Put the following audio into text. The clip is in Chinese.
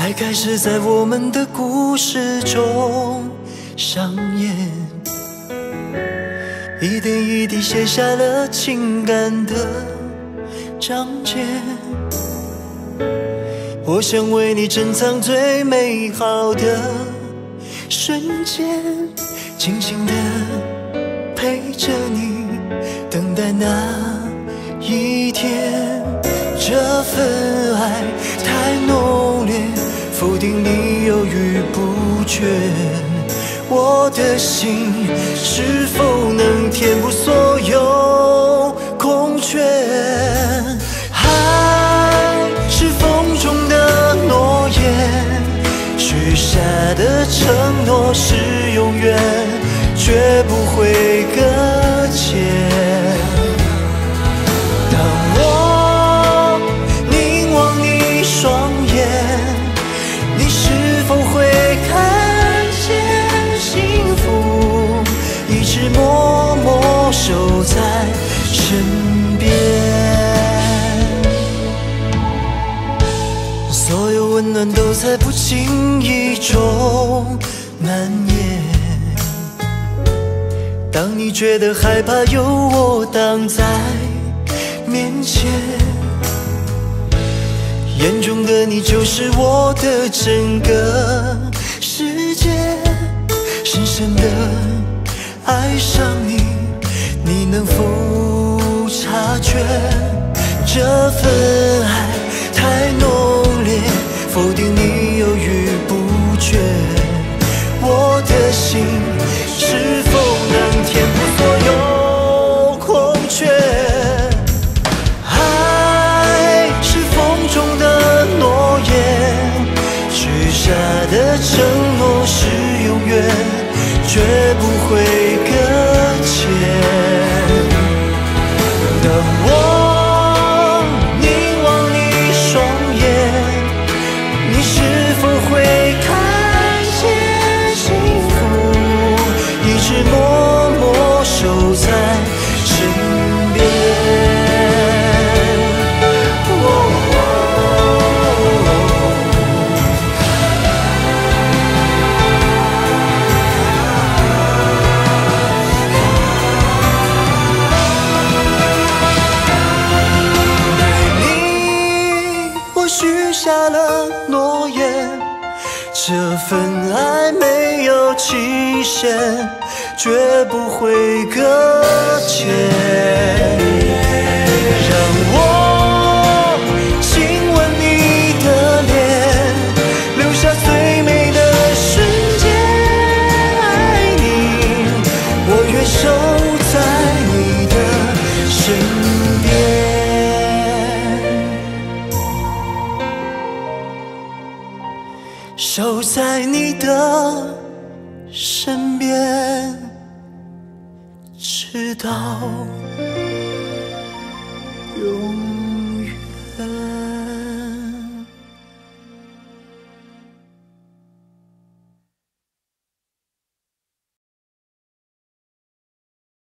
爱开始在我们的故事中上演，一点一滴写下了情感的章节。我想为你珍藏最美好的瞬间，静静地陪着你，等待那一天。这份爱太浓烈，否定你犹豫不决，我的心是否能填补所有空缺？爱是风中的诺言，许下的承诺是永远，绝不会搁浅。当我凝望你双眼，你是否会看见幸福一直默默守在身边？所有温暖都在不经意中蔓延。当你觉得害怕，有我挡在面前，眼中的你就是我的整个世界。深深的爱上你，你能否察觉？这份爱太浓烈，否定你犹豫不决，我的心是否能填补所有空缺？爱是风中的诺言，许下的承诺是永远，绝不会搁浅。当我凝望你双眼，你是否会看见幸福一直默默守在身边？许下了诺言，这份爱没有期限，绝不会搁浅。让我亲吻你的脸，留下最美的瞬间。爱你，我愿守在你的身边。守在你的身边，直到永远。